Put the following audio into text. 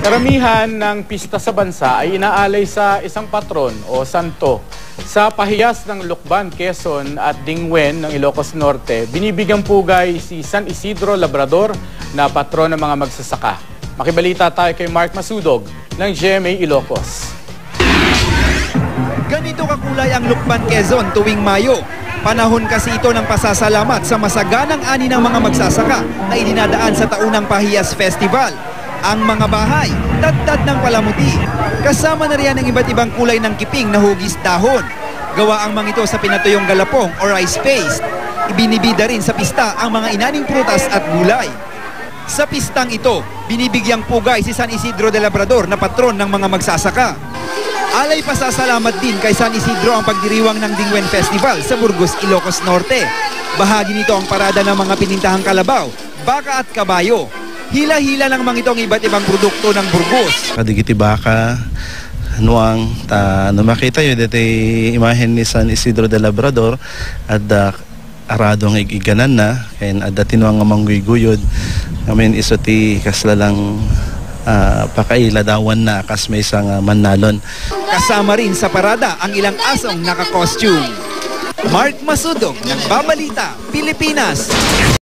Karamihan ng pista sa bansa ay inaalay sa isang patron o santo. Sa pahiyas ng Lucban, Quezon at Dingwen ng Ilocos Norte, binibigyang pugay si San Isidro Labrador na patron ng mga magsasaka. Makibalita tayo kay Mark Masudog ng GMA Ilocos. Ganito kakulay ang Lucban, Quezon tuwing Mayo. Panahon kasi ito ng pasasalamat sa masaganang ani ng mga magsasaka na idinadaan sa taunang Pahiyas Festival. Ang mga bahay, tad-tad ng palamuti. Kasama na riyan ang iba't ibang kulay ng kiping na hugis dahon. Gawa ang mga ito sa pinatuyong galapong o rice paste. Ibinibida rin sa pista ang mga inaning prutas at gulay. Sa pistang ito, binibigyang pugay si San Isidro de Labrador na patron ng mga magsasaka. Alay pasasalamat din kay San Isidro ang pagdiriwang ng Dingwen Festival sa Burgos, Ilocos Norte. Bahagi nito ang parada ng mga pinintahang kalabaw, baka at kabayo. Hila-hila lang mang itong iba't ibang produkto ng Burgos. Kadigiti baka, nuang makita yun dito imahen ni San Isidro de Labrador at aradong igiganan na kaya tinuang nga mangguyod ngamin iso ti kaslalang pakailadawan na kas may isang manalon. Kasama rin sa parada ang ilang asong naka-costume. Mark Masudog, Nagbabalita, Pilipinas.